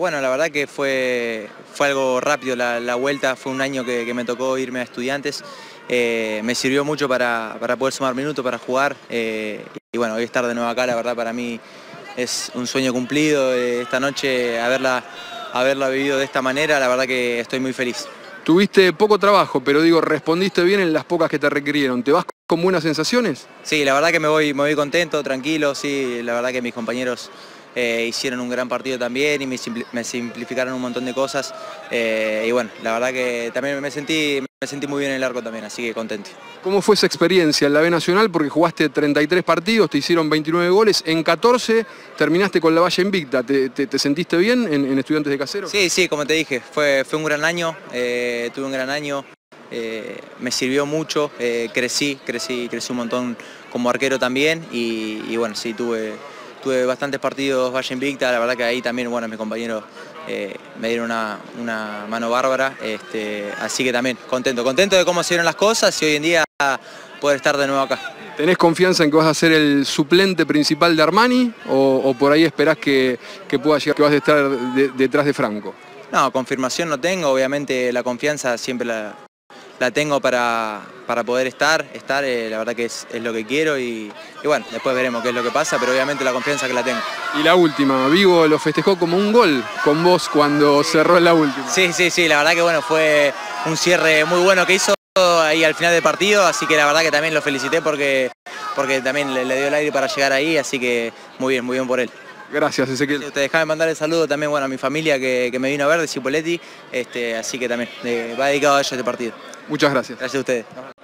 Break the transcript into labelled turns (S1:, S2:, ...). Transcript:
S1: bueno, la verdad que fue algo rápido la vuelta, fue un año que me tocó irme a Estudiantes, me sirvió mucho para poder sumar minutos, para jugar, y bueno, hoy estar de nuevo acá, la verdad para mí es un sueño cumplido, esta noche haberla vivido de esta manera, la verdad que estoy muy feliz.
S2: Tuviste poco trabajo, pero digo, respondiste bien en las pocas que te requirieron. ¿Te vas con buenas sensaciones?
S1: Sí, la verdad que me voy contento, tranquilo, sí, la verdad que mis compañeros hicieron un gran partido también y me simplificaron un montón de cosas, y bueno, la verdad que también me sentí muy bien en el arco también, así que contento.
S2: ¿Cómo fue esa experiencia en la B Nacional? Porque jugaste 33 partidos, te hicieron 29 goles, en 14 terminaste con la valla invicta. ¿Te sentiste bien en Estudiantes de Caseros?
S1: Sí, como te dije, fue un gran año, tuve un gran año, me sirvió mucho, crecí un montón como arquero también y bueno, sí, tuve bastantes partidos valla invicta, la verdad que ahí también, bueno, mis compañeros me dieron una mano bárbara, así que también contento de cómo se dieron las cosas y hoy en día poder estar de nuevo acá.
S2: ¿Tenés confianza en que vas a ser el suplente principal de Armani o por ahí esperás que pueda llegar, que vas a estar detrás de Franco?
S1: No, confirmación no tengo, obviamente la confianza siempre la tengo para poder estar, la verdad que es lo que quiero y bueno, después veremos qué es lo que pasa, pero obviamente la confianza que la tengo.
S2: Y la última, Vigo lo festejó como un gol con vos cuando cerró en la última.
S1: Sí, la verdad que bueno, fue un cierre muy bueno que hizo ahí al final del partido, así que la verdad que también lo felicité porque también le dio el aire para llegar ahí, así que muy bien por él.
S2: Gracias, Ezequiel.
S1: Te dejaba mandar el saludo también, bueno, a mi familia que me vino a ver de Cipolletti, así que también va dedicado a ellos este partido.
S2: Muchas gracias.
S1: Gracias a ustedes.